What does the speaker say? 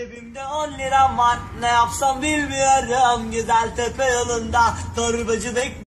Cebimde 10 liram var, ne yapsam bilmiyorum. Güzel tepe yolunda torbacı bek